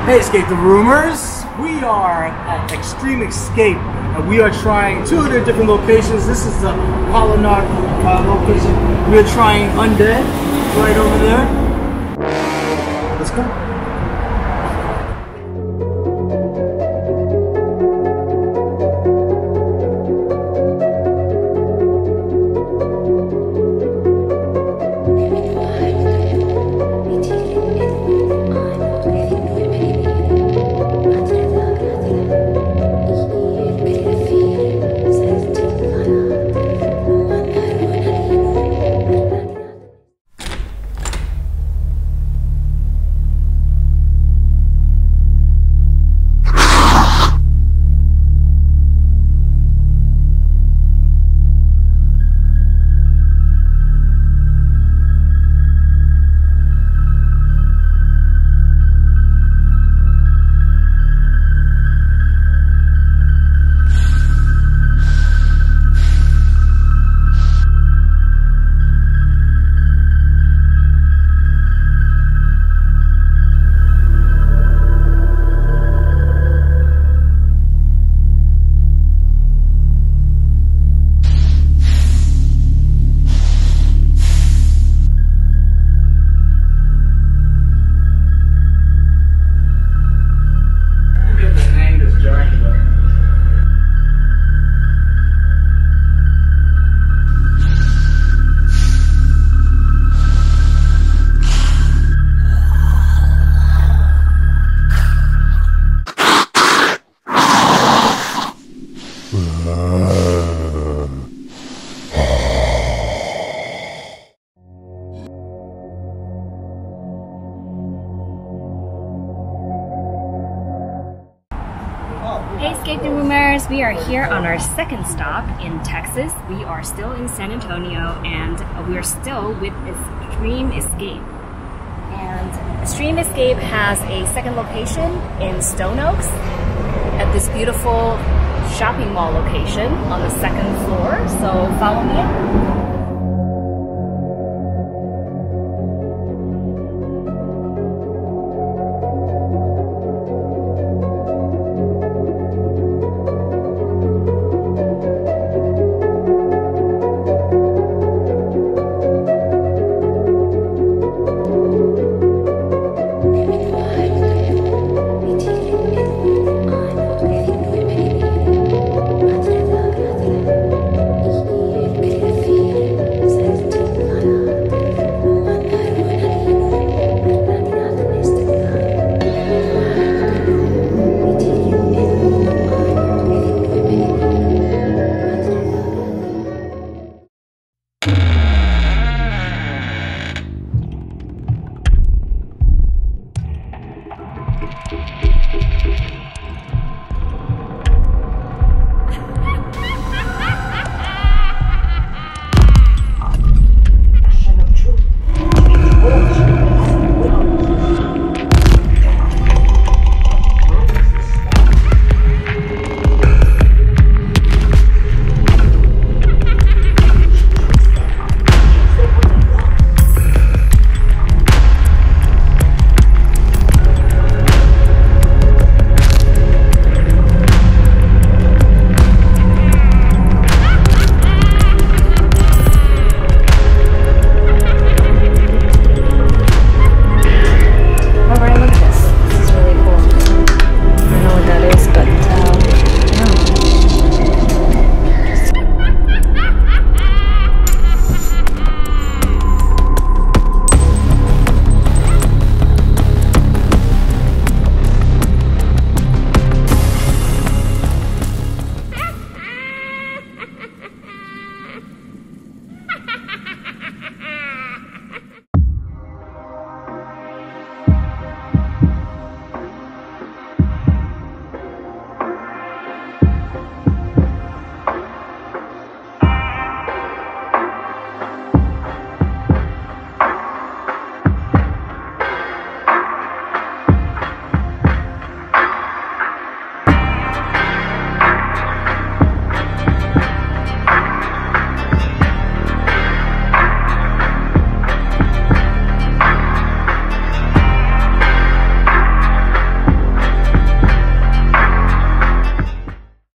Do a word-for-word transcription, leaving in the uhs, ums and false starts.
Hey, Escape the Rumors! We are at Extreme Escape, and we are trying two of their different locations. This is the Colonnade uh, location. We are trying Undead right over there. Let's go. Hey Escape the Rumors, we are here on our second stop in Texas. We are still in San Antonio and we're still with Extreme Escape. And Extreme Escape has a second location in Stone Oaks at this beautiful shopping mall location on the second floor. So follow me in.